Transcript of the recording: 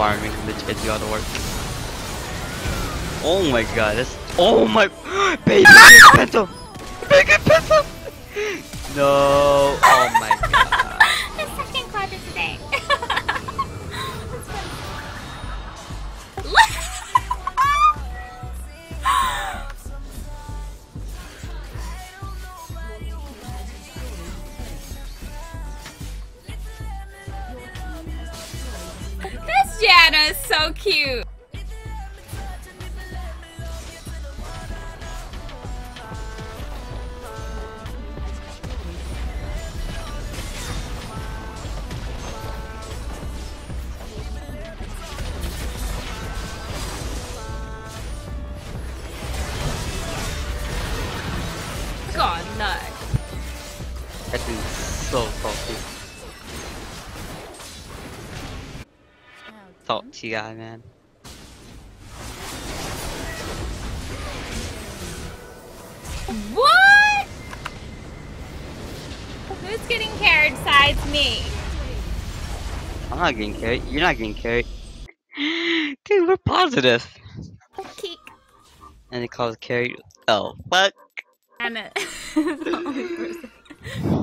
farming legit gotta work. Oh my god, that's oh my baby pencil! Baby pencil! No, oh my god. The second quadra today. This Janna is so cute. God, no. That dude's so salty. Salty guy, man. What? Who's getting carried besides me? I'm not getting carried. You're not getting carried. Dude, we're positive. Keek. And it calls carried. Oh, fuck. Anna is the only person.